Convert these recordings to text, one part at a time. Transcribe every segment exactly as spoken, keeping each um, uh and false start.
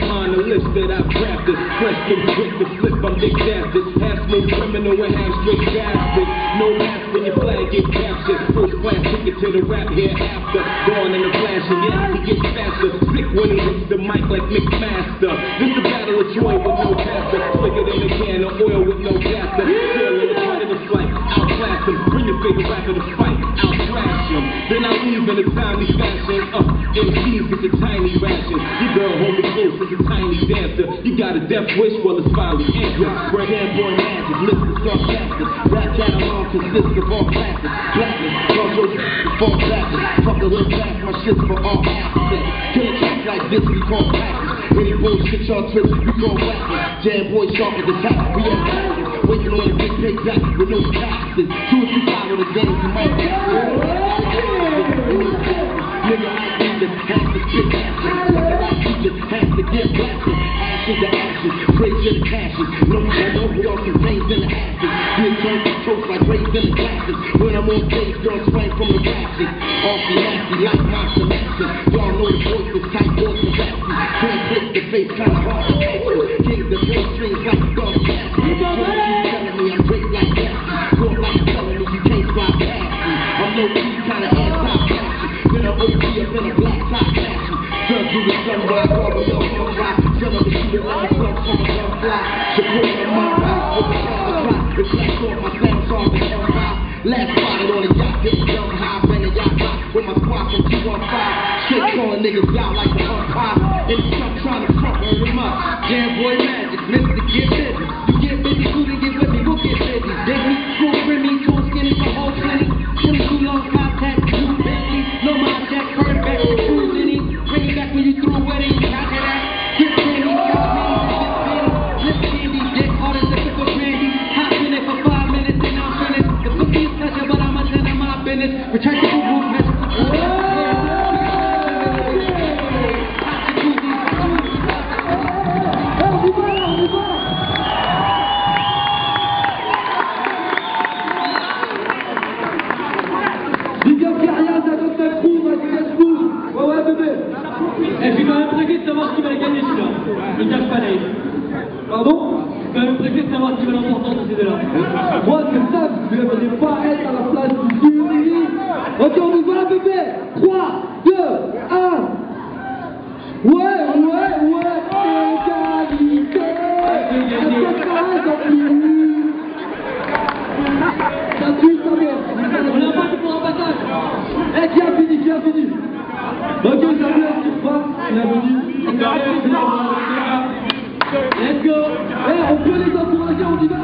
behind the list that I've crafted. Fresh and quick to flip, I'm Dick Dastard. Half smooth criminal and half straight bastard. No mask when your flag get captured. First class ticket to the rap hereafter. Gone in a flash and yes, he gets faster. Sick when he hits the mic like McMaster. This a battle of joy with no pastor. Quicker than a can of oil with no gaster. Still in the front of the flight, outclass him. Bring your favorite rapper to fight, outclass him. Then I leave in a timely fashion. Uh, M Cs get the tiny ration. Your girl hold me close as a tiny dancer. You got a death wish, well it's finally answered. Brand boy magic, list is sarcastic. Rap that alone consists of all classes. Blackness, crossroads, fall backwards. Fuck the hood back, my shit's for all accents. Killing tracks like this, we call practice. Any bullshit y'all twist, we call weapons. Jam boy sharp as a tap, we have practice. Waiting on a big pay jack with no taxes. Two or three follow the game, you might get nigga, I need to have to spit action. You just have to get blasted. Ashes to ashes, praise to the cashes. No one I know who else is raised in the ashes. Being turned to toast like raised in the glasses. When I'm on stage, girls swing from the ratchets. Off the nasty like my selection. Y'all know the voice is tight, voice is raspy. Can't take the face, kinda hard to catch you. Kings the bass strings like dog cats. So you telling me I'm great like that. Talk like you're telling me you can't fly past me. I'm low key, kinda anti-fashion. Then I'm O G up in a black top fashion. Turn through the sun while I call the love on rock. Tell them to shoot it on the club from a gun fly. Support on my rock with the sound of rock. The black off my sound song is on high. Last spotted on a yacht, getting dumb high. Ran a yacht rock with my squad from two one five. Shit calling niggas out like the umpire. And you stop trying to front, hurt him up. Jam boy magic, Mister Get Busy. You get busy, cool to get with me, we'll get busy. Dig me, cool, Remy, cool, skinny, for whole plenty. twenty-two long contact, two Bentley. No mind jack, turn back to cruise in it. Bring it back when you through with it. After that, get candy, got me, lip candy, dick hard as a pickle brandy. Hop in it for five minutes and I'm finished. The cookie is pleasure, but I'm a ten of my business. Return to the movement. Et j'ai quand même préféré de savoir qui va gagner celui-là. Je ne cache pas Naïf. Pardon? J'ai quand même préféré de savoir qui va l'emporter dans ces deux-là. Moi c'est ça, je ne voulais pas être à la place du jury. Ok, on y va bébé. trois, deux, un. Ouais, ouais, ouais, égalité. Ça tue, ça merde. On l'a pas dit pour un passage. Eh, qui a fini, qui a fini? Ok, salut à ce pas, bienvenue. Let's go. Eh, on peut les encourager, on y va.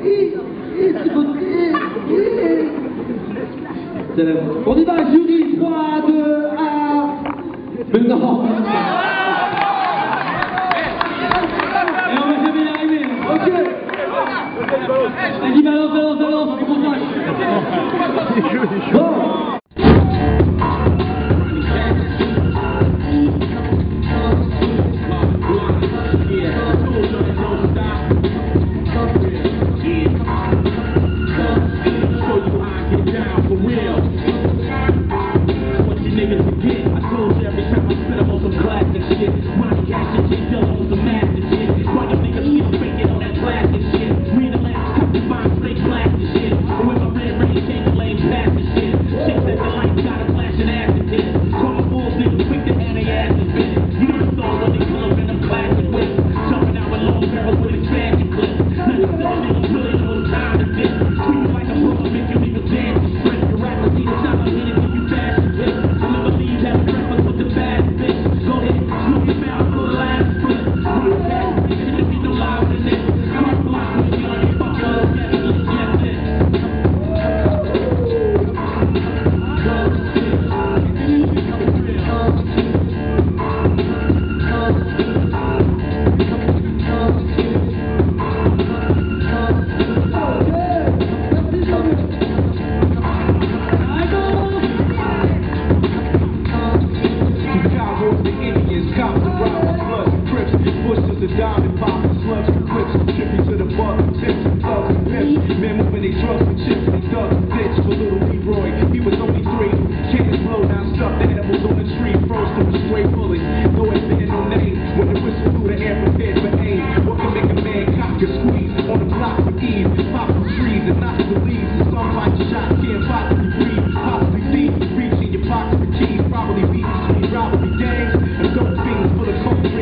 On y va, jury, trois, deux, un. Mais non. Et on va jamais y arriver. Ok. Vas-y, balance, balance, balance, on commence. Bon.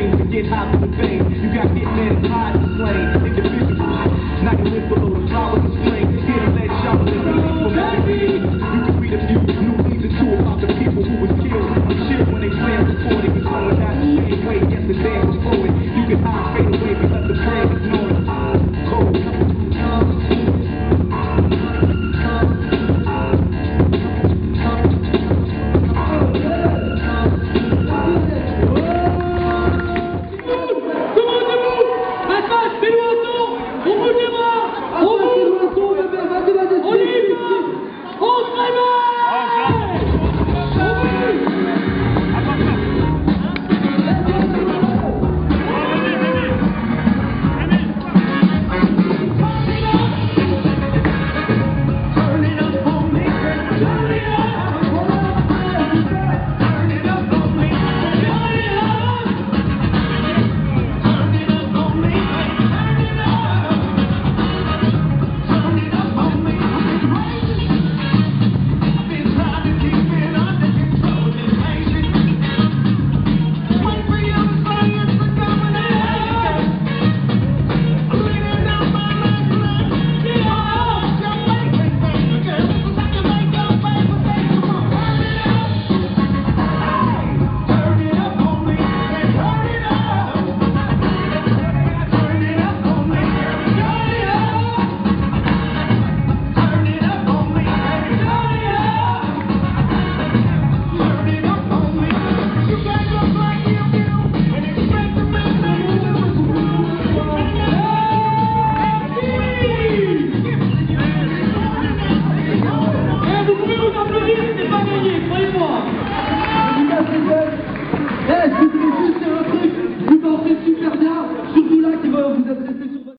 You got hitmen hiding slain individuals, not living below the flowers.